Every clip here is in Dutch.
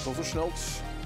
Tempo versneld.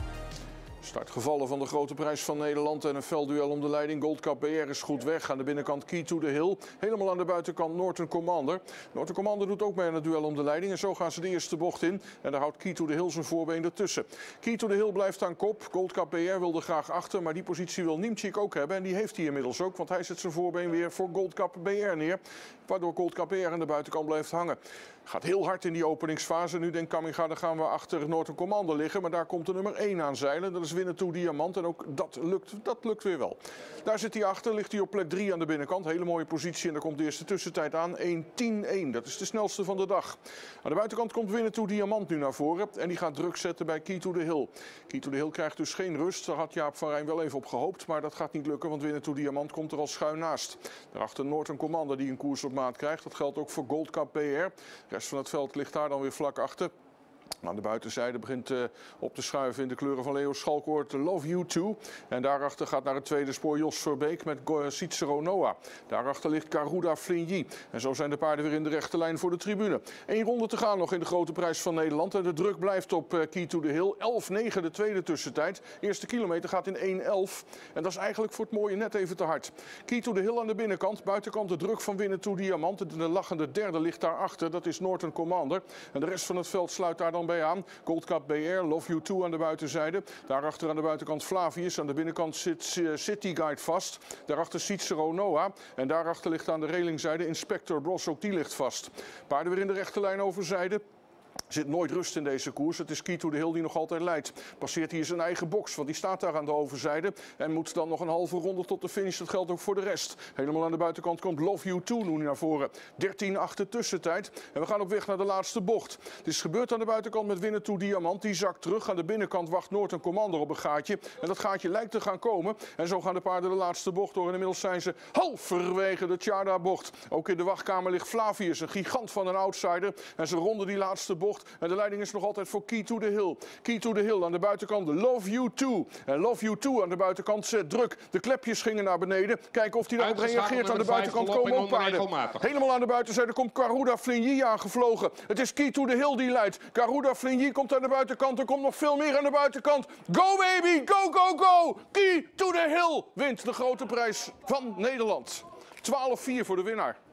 Start gevallen van de grote prijs van Nederland en een felduel om de leiding. Gold Cup BR is goed weg. Aan de binnenkant Key to the Hill. Helemaal aan de buitenkant Norton Commander. Norton Commander doet ook mee aan het duel om de leiding. En zo gaan ze de eerste bocht in. En daar houdt Key to the Hill zijn voorbeen ertussen. Key to the Hill blijft aan kop. Gold Cup BR wilde graag achter. Maar die positie wil Niemczyk ook hebben. En die heeft hij inmiddels ook. Want hij zet zijn voorbeen weer voor Gold Cup BR neer. Waardoor Gold Cup BR aan de buitenkant blijft hangen. Gaat heel hard in die openingsfase. Nu denkt Kamminga, dan gaan we achter Norton Commander liggen. Maar daar komt de nummer 1 aan zeilen. Dat is Winnetou Diamant. En ook dat lukt weer wel. Daar zit hij achter. Ligt hij op plek 3 aan de binnenkant. Hele mooie positie. En daar komt de eerste tussentijd aan. 1:10:1. Dat is de snelste van de dag. Aan de buitenkant komt Winnetou Diamant nu naar voren. En die gaat druk zetten bij Key to the Hill. Key to the Hill krijgt dus geen rust. Daar had Jaap van Rijn wel even op gehoopt. Maar dat gaat niet lukken. Want Winnetou Diamant komt er al schuin naast. Daarachter Norton Commander die een koers op maat krijgt. Dat geldt ook voor Gold Cup BR. De rest van het veld ligt daar dan weer vlak achter. Aan de buitenzijde begint op te schuiven in de kleuren van Leo Schalkoort Love You Too. En daarachter gaat naar het tweede spoor Jos Verbeek met Cicero Noah. Daarachter ligt Garuda Fligny. En zo zijn de paarden weer in de rechte lijn voor de tribune. 1 ronde te gaan nog in de grote prijs van Nederland. En de druk blijft op Key to the Hill. 11:9 de tweede tussentijd. Eerste kilometer gaat in 1:11. En dat is eigenlijk voor het mooie net even te hard. Key to the Hill aan de binnenkant. Buitenkant de druk van Winnetou Diamant. De lachende derde ligt daarachter. Dat is Norton Commander. En de rest van het veld sluit daar dan bij aan. Gold Cup BR, Love You Too aan de buitenzijde. Daarachter aan de buitenkant Flavius. Aan de binnenkant zit City Guide vast. Daarachter Cicero Noah. En daarachter ligt aan de relingzijde Inspector Bros. Ook die ligt vast. Paarden weer in de rechte lijn overzijde. Er zit nooit rust in deze koers. Het is Key to the Hill die nog altijd leidt. Passeert hier zijn eigen box, want die staat daar aan de overzijde. En moet dan nog een halve ronde tot de finish. Dat geldt ook voor de rest. Helemaal aan de buitenkant komt Love You Too nu naar voren. 13:8 de tussentijd. En we gaan op weg naar de laatste bocht. Het is gebeurd aan de buitenkant met Winnetou Diamant. Die zakt terug. Aan de binnenkant wacht Norton Commander op een gaatje. En dat gaatje lijkt te gaan komen. En zo gaan de paarden de laatste bocht door. En inmiddels zijn ze halverwege de Tjarda-bocht. Ook in de wachtkamer ligt Flavius, een gigant van een outsider. En ze ronden die laatste bocht. En de leiding is nog altijd voor Key to the Hill. Key to the Hill aan de buitenkant, Love You Too. En Love You Too aan de buitenkant zet druk. De klepjes gingen naar beneden. Kijken of hij daarop reageert. Aan de buitenkant komen ook paarden. Helemaal aan de buitenzijde komt Garuda Fligny aangevlogen. Het is Key to the Hill die leidt. Garuda Fligny komt aan de buitenkant. Er komt nog veel meer aan de buitenkant. Go baby, go, go, go! Key to the Hill wint de grote prijs van Nederland. 12:4 voor de winnaar.